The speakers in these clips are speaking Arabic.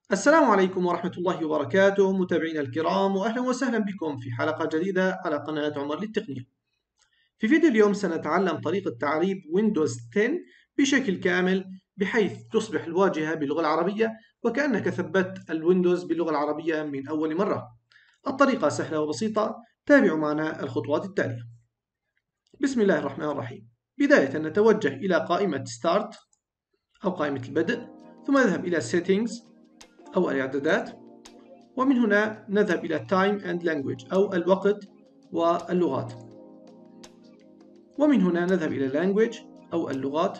السلام عليكم ورحمة الله وبركاته متابعينا الكرام، وأهلا وسهلا بكم في حلقة جديدة على قناة عمر للتقنية. في فيديو اليوم سنتعلم طريقة تعريب ويندوز 10 بشكل كامل بحيث تصبح الواجهة باللغة العربية وكأنك ثبت الويندوز باللغة العربية من أول مرة. الطريقة سهلة وبسيطة، تابعوا معنا الخطوات التالية. بسم الله الرحمن الرحيم. بداية نتوجه إلى قائمة Start أو قائمة البدء، ثم نذهب إلى Settings أو الإعدادات، ومن هنا نذهب إلى Time and Language أو الوقت واللغات، ومن هنا نذهب إلى Language أو اللغات،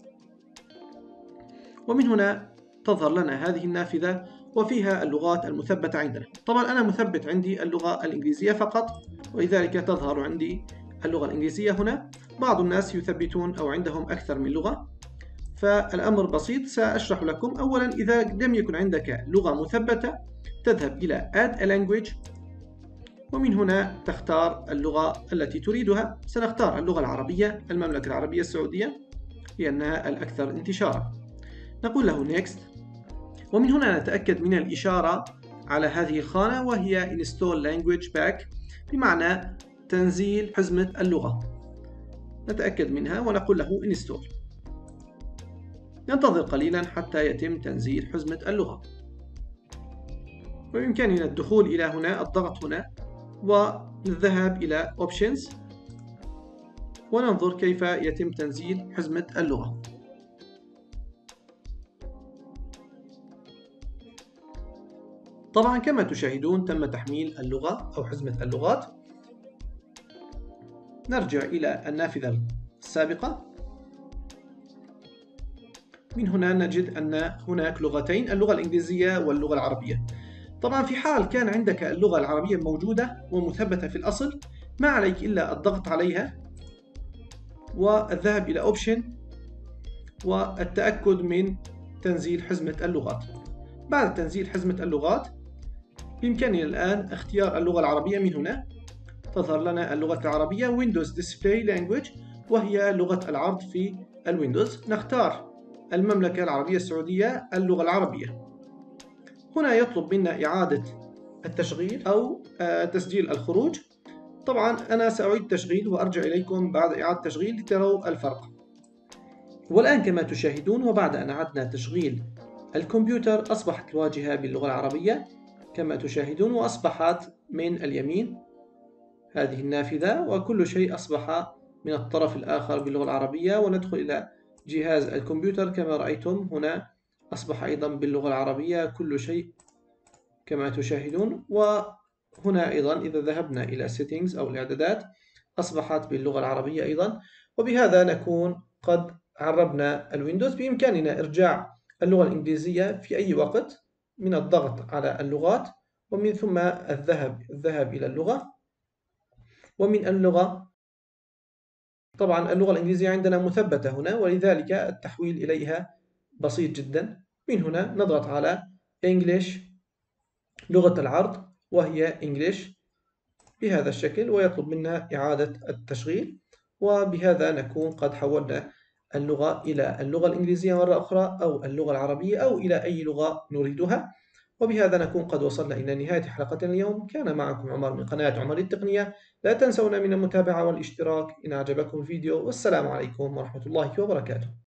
ومن هنا تظهر لنا هذه النافذة وفيها اللغات المثبتة عندنا. طبعا أنا مثبت عندي اللغة الإنجليزية فقط، ولذلك تظهر عندي اللغة الإنجليزية هنا. بعض الناس يثبتون أو عندهم أكثر من لغة، فالأمر بسيط سأشرح لكم. أولا، إذا لم يكن عندك لغة مثبتة تذهب إلى Add a Language، ومن هنا تختار اللغة التي تريدها. سنختار اللغة العربية، المملكة العربية السعودية لأنها الأكثر انتشارا. نقول له Next، ومن هنا نتأكد من الإشارة على هذه الخانة وهي Install Language Pack، بمعنى تنزيل حزمة اللغة. نتأكد منها ونقول له Install. ننتظر قليلا حتى يتم تنزيل حزمة اللغة، وبإمكاننا الدخول إلى هنا، الضغط هنا، والذهاب إلى Options وننظر كيف يتم تنزيل حزمة اللغة. طبعا كما تشاهدون تم تحميل اللغة أو حزمة اللغات. نرجع إلى النافذة السابقة. من هنا نجد أن هناك لغتين، اللغة الإنجليزية واللغة العربية. طبعا في حال كان عندك اللغة العربية موجودة ومثبتة في الأصل، ما عليك إلا الضغط عليها والذهاب إلى Option والتأكد من تنزيل حزمة اللغات. بعد تنزيل حزمة اللغات بإمكاننا الآن اختيار اللغة العربية. من هنا تظهر لنا اللغة العربية Windows Display Language، وهي لغة العرض في الويندوز. نختار المملكة العربية السعودية، اللغة العربية. هنا يطلب منا إعادة التشغيل أو تسجيل الخروج. طبعا أنا سأعيد التشغيل وأرجع إليكم بعد إعادة التشغيل لتروا الفرق. والآن كما تشاهدون، وبعد أن أعدنا تشغيل الكمبيوتر أصبحت الواجهة باللغة العربية كما تشاهدون، وأصبحت من اليمين هذه النافذة، وكل شيء أصبح من الطرف الآخر باللغة العربية. وندخل إلى جهاز الكمبيوتر كما رأيتم هنا أصبح أيضا باللغة العربية كل شيء كما تشاهدون. وهنا أيضا إذا ذهبنا إلى Settings أو الإعدادات أصبحت باللغة العربية أيضا. وبهذا نكون قد عربنا الويندوز. بإمكاننا إرجاع اللغة الإنجليزية في أي وقت من الضغط على اللغات، ومن ثم الذهاب إلى اللغة، ومن اللغة. طبعا اللغة الإنجليزية عندنا مثبتة هنا، ولذلك التحويل إليها بسيط جدا. من هنا نضغط على English، لغة العرض وهي English بهذا الشكل، ويطلب منا إعادة التشغيل. وبهذا نكون قد حولنا اللغة إلى اللغة الإنجليزية مرة أخرى أو اللغة العربية أو إلى أي لغة نريدها. وبهذا نكون قد وصلنا إلى نهاية حلقتنا اليوم. كان معكم عمر من قناة عمر التقنية. لا تنسونا من المتابعة والاشتراك إن أعجبكم الفيديو، والسلام عليكم ورحمة الله وبركاته.